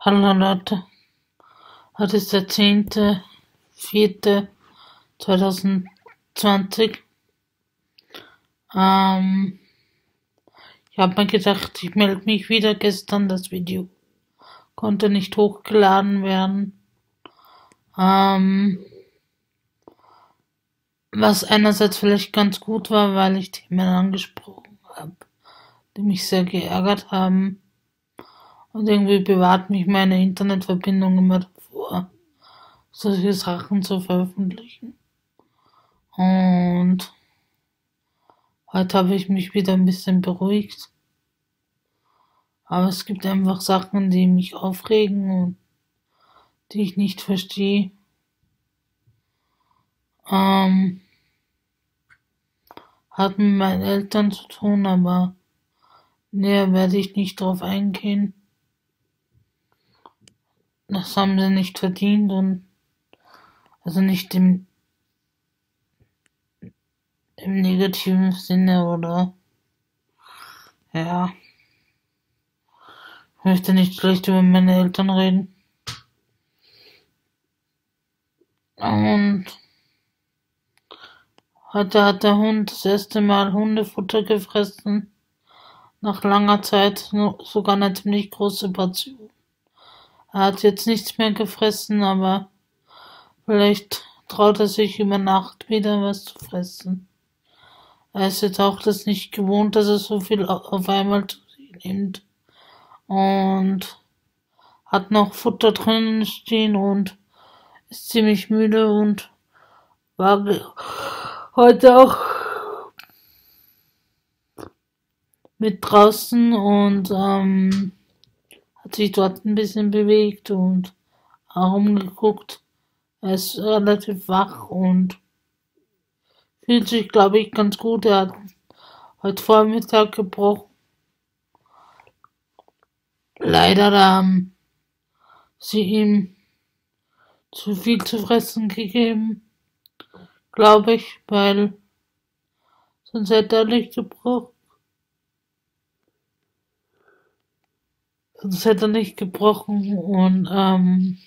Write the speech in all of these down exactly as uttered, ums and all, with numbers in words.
Hallo Leute, heute ist der zehnte vierte zweitausendzwanzig. Ähm, ich habe mir gedacht, ich melde mich wieder. Gestern das Video konnte nicht hochgeladen werden. Ähm, was einerseits vielleicht ganz gut war, weil ich Themen angesprochen habe, die mich sehr geärgert haben. Und irgendwie bewahrt mich meine Internetverbindung immer davor, solche Sachen zu veröffentlichen. Und heute habe ich mich wieder ein bisschen beruhigt. Aber es gibt einfach Sachen, die mich aufregen und die ich nicht verstehe. Ähm, hat mit meinen Eltern zu tun, aber näher werde ich nicht drauf eingehen. Das haben sie nicht verdient und also nicht im, im negativen Sinne oder ja, ich möchte nicht schlecht über meine Eltern reden. Und heute hat der Hund das erste Mal Hundefutter gefressen. Nach langer Zeit sogar eine ziemlich große Portion. Er hat jetzt nichts mehr gefressen, aber vielleicht traut er sich über Nacht wieder was zu fressen. Er ist jetzt auch das nicht gewohnt, dass er so viel auf einmal zu sich nimmt. Und hat noch Futter drinnen stehen und ist ziemlich müde und war heute auch mit draußen und ähm, hat sich dort ein bisschen bewegt und herumgeguckt. Er ist relativ wach und fühlt sich, glaube ich, ganz gut. Er hat heute Vormittag gebrochen. Leider haben sie ihm zu viel zu fressen gegeben, glaube ich, weil sonst hätte er nicht gebrochen. Sonst hätte er nicht gebrochen und ähm,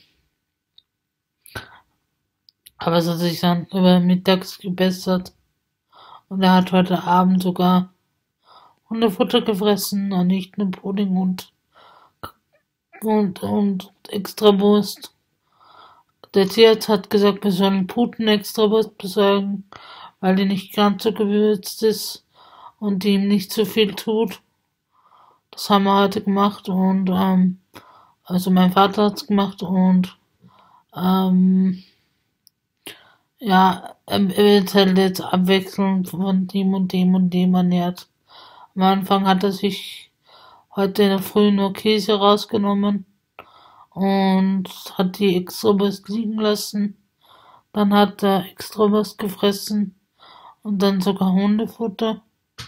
aber es hat sich dann über mittags gebessert und er hat heute Abend sogar Hundefutter gefressen und nicht nur Pudding und und und Extrawurst. Der Tierarzt hat gesagt, wir sollen Puten Extrawurst besorgen, weil die nicht ganz so gewürzt ist und die ihm nicht so viel tut. Das haben wir heute gemacht und ähm, also mein Vater hat's gemacht und ähm, ja, er wird halt jetzt abwechselnd von dem und dem und dem ernährt. Am Anfang hat er sich heute in der Früh nur Käse rausgenommen und hat die Extrawurst liegen lassen. Dann hat er Extrawurst gefressen und dann sogar Hundefutter.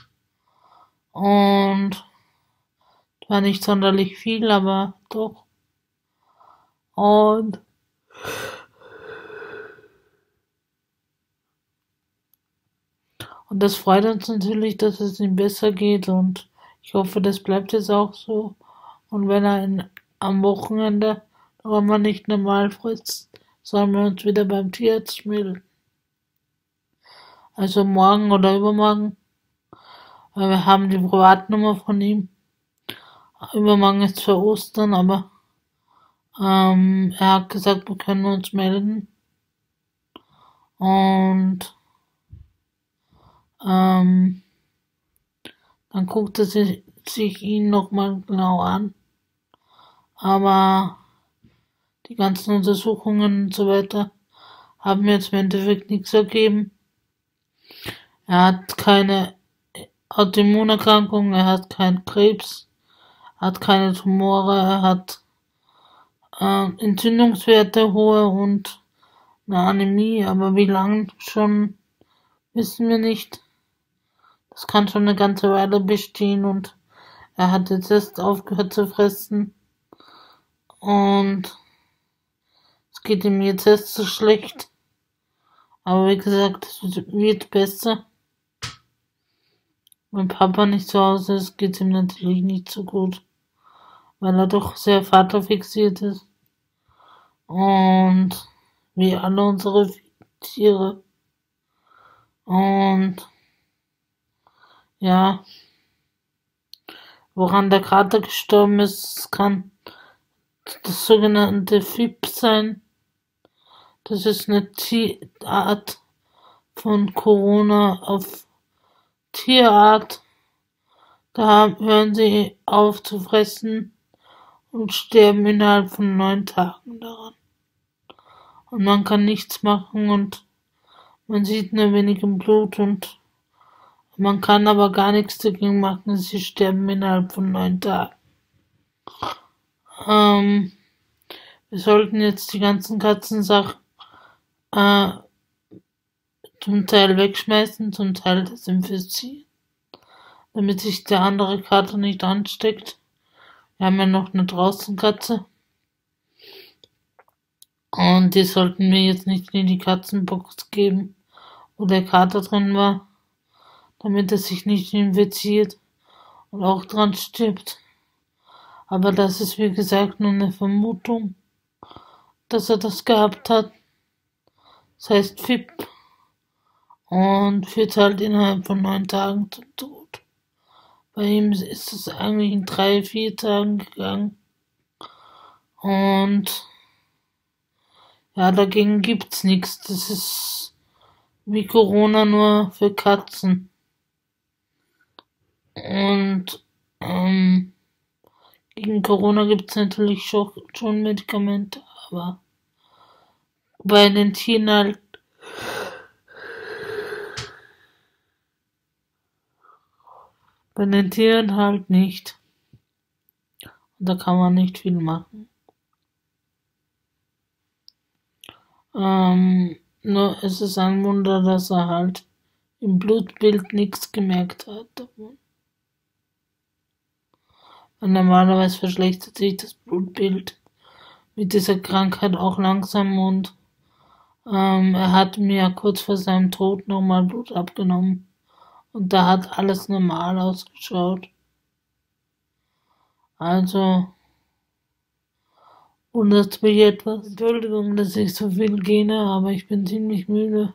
Und war nicht sonderlich viel, aber doch. Und Und das freut uns natürlich, dass es ihm besser geht und ich hoffe, das bleibt jetzt auch so. Und wenn er in, am Wochenende noch einmal nicht normal frisst, sollen wir uns wieder beim Tierarzt melden. Also morgen oder übermorgen. Weil wir haben die Privatnummer von ihm. Übermorgen ist zwar Ostern, aber ähm, er hat gesagt, wir können uns melden. Und ähm, dann guckt er sich, sich ihn nochmal genau an. Aber die ganzen Untersuchungen und so weiter haben jetzt im Endeffekt nichts ergeben. Er hat keine Autoimmunerkrankung, er hat keinen Krebs, er hat keine Tumore, er hat äh, Entzündungswerte hohe und eine Anämie, aber wie lange schon, wissen wir nicht. Das kann schon eine ganze Weile bestehen und er hat jetzt erst aufgehört zu fressen und es geht ihm jetzt erst so schlecht. Aber wie gesagt, es wird besser. Wenn Papa nicht zu Hause ist, geht's ihm natürlich nicht so gut. weil er doch sehr vaterfixiert ist. Und wie alle unsere Tiere. Und ja, woran der Kater gestorben ist, kann das sogenannte F I P sein. Das ist eine Art von Corona auf Tierart. Da hören sie auf zu fressen und sterben innerhalb von neun Tagen daran. Und man kann nichts machen und man sieht nur wenig im Blut und man kann aber gar nichts dagegen machen. Sie sterben innerhalb von neun Tagen. Ähm, wir sollten jetzt die ganzen Katzensachen äh, zum Teil wegschmeißen, zum Teil desinfizieren, damit sich der andere Kater nicht ansteckt. Wir haben ja noch eine Draußenkatze. Und die sollten wir jetzt nicht in die Katzenbox geben, wo der Kater drin war, damit er sich nicht infiziert und auch dran stirbt. Aber das ist wie gesagt nur eine Vermutung, dass er das gehabt hat. Das heißt F I P und führt halt innerhalb von neun Tagen zum Tod. Bei ihm ist es eigentlich in drei, vier Tagen gegangen. Und ja, dagegen gibt's nichts. Das ist wie Corona nur für Katzen. Und ähm, gegen Corona gibt's natürlich schon, schon Medikamente, aber bei den Tieren halt bei den Tieren halt nicht. Und da kann man nicht viel machen. Ähm, nur es ist ein Wunder, dass er halt im Blutbild nichts gemerkt hat davon. Und normalerweise verschlechtert sich das Blutbild mit dieser Krankheit auch langsam und ähm, er hat mir kurz vor seinem Tod nochmal Blut abgenommen und da hat alles normal ausgeschaut. Also wundert mich etwas. Entschuldigung, dass ich so viel gähne, aber ich bin ziemlich müde.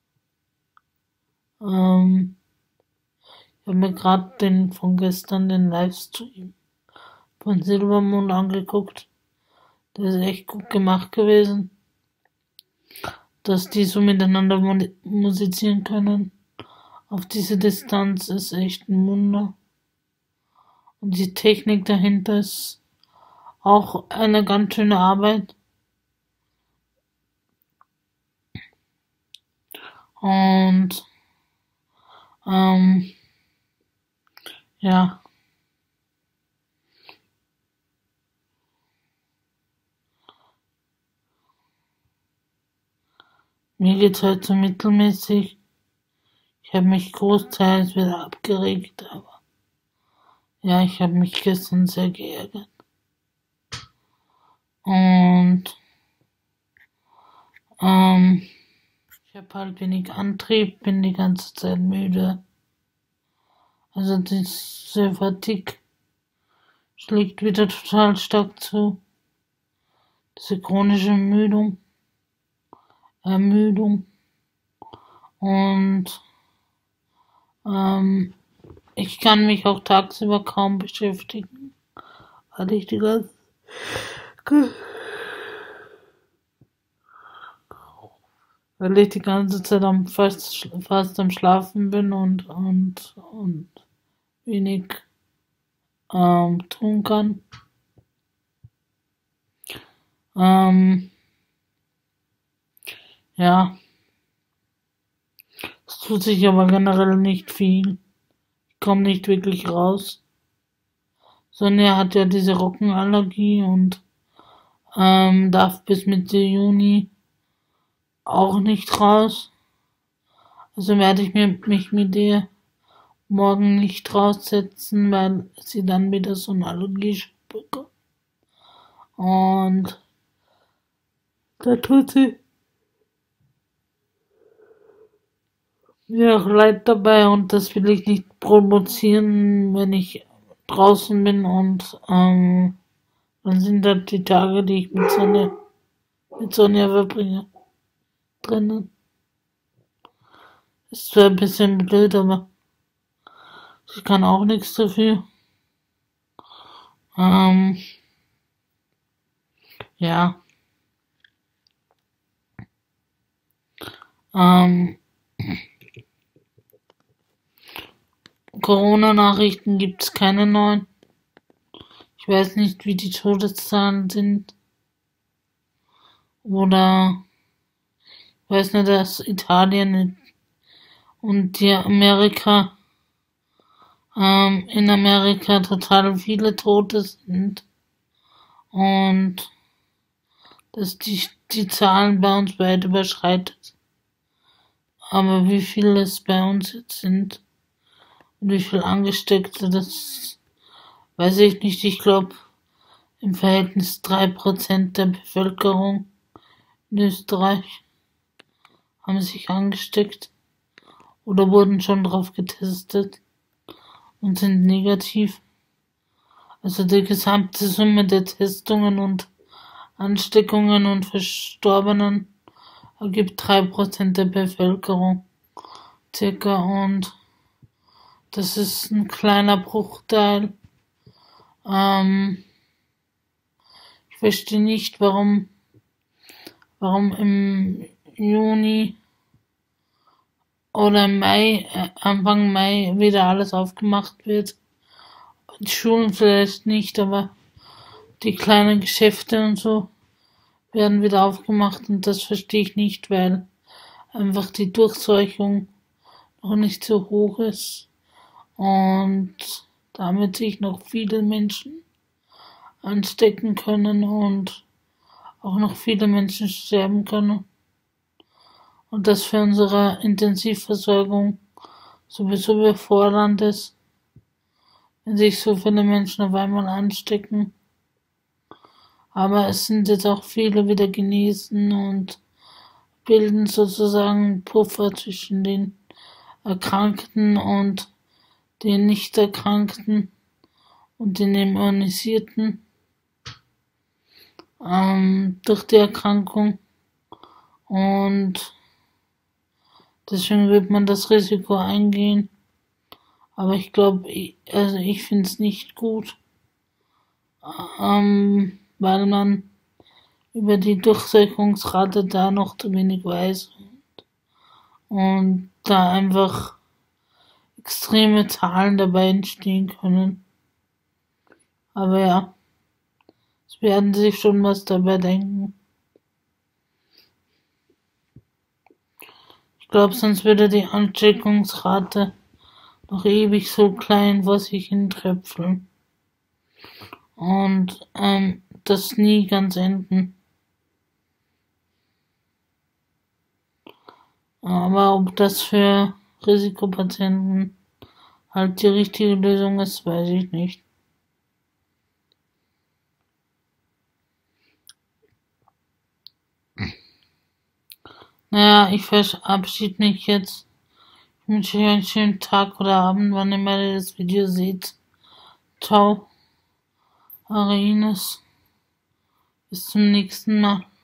Ähm, ich habe mir gerade den von gestern den Livestream von Silbermond angeguckt. Der ist echt gut gemacht gewesen. Dass die so miteinander musizieren können auf diese Distanz ist echt ein Wunder. Und die Technik dahinter ist auch eine ganz schöne Arbeit. Und ähm, ja. Mir geht's heute so mittelmäßig. Ich habe mich großteils wieder abgeregt, aber ja, ich habe mich gestern sehr geärgert. Und ähm, ich habe halt wenig Antrieb, bin die ganze Zeit müde. Also diese Fatigue schlägt wieder total stark zu. Diese chronische Ermüdung. Ermüdung. Und ähm, ich kann mich auch tagsüber kaum beschäftigen, weil ich die ganze weil ich die ganze Zeit am fast, fast am Schlafen bin und und und wenig ähm, tun kann. Ähm, ja, es tut sich aber generell nicht viel. Ich komme nicht wirklich raus. Sonja hat ja diese Rockenallergie und ähm, darf bis Mitte Juni auch nicht raus. Also werde ich mir, mich mit ihr morgen nicht raussetzen, weil sie dann wieder so eine Allergie bekommt. Und da tut sie mir auch leid dabei und das will ich nicht provozieren, wenn ich draußen bin und ähm, Dann sind das die Tage, die ich mit Sonja, mit Sonja verbringe. Drinnen. Ist zwar ein bisschen blöd, aber ich kann auch nichts dafür. Ähm, ja. Ähm, Corona-Nachrichten gibt's keine neuen. Ich weiß nicht, wie die Todeszahlen sind. Oder ich weiß nur, dass Italien und die Amerika ähm, in Amerika total viele Tote sind und dass die, die Zahlen bei uns weit überschreitet. Aber wie viele es bei uns jetzt sind und wie viele Angesteckte, das weiß ich nicht. Ich glaube, im Verhältnis drei Prozent der Bevölkerung in Österreich haben sich angesteckt oder wurden schon drauf getestet und sind negativ. Also die gesamte Summe der Testungen und Ansteckungen und Verstorbenen ergibt drei Prozent der Bevölkerung circa, und das ist ein kleiner Bruchteil. Ähm, ich verstehe nicht, warum, warum im Juni oder im Mai, äh, Anfang Mai wieder alles aufgemacht wird. Die Schulen vielleicht nicht, aber die kleinen Geschäfte und so werden wieder aufgemacht, und das verstehe ich nicht, weil einfach die Durchseuchung noch nicht so hoch ist und damit sich noch viele Menschen anstecken können und auch noch viele Menschen sterben können. Und das für unsere Intensivversorgung sowieso überfordernd ist, wenn sich so viele Menschen auf einmal anstecken. Aber es sind jetzt auch viele wieder genesen und bilden sozusagen Puffer zwischen den Erkrankten und den Nicht-Erkrankten und den Immunisierten ähm, durch die Erkrankung. Und deswegen wird man das Risiko eingehen. Aber ich glaube, also ich finde es nicht gut, ähm, weil man über die Durchseuchungsrate da noch zu wenig weiß und da einfach extreme Zahlen dabei entstehen können. Aber ja, es werden sich schon was dabei denken. Ich glaube, sonst würde die Ansteckungsrate noch ewig so klein vor sich hin tröpfeln und ähm, das nie ganz enden. Aber ob das für Risikopatienten halt die richtige Lösung ist, weiß ich nicht. Naja, ich verabschiede mich jetzt. Ich wünsche euch einen schönen Tag oder Abend, wann immer ihr das Video seht. Ciao, eure Ines. Bis zum nächsten Mal.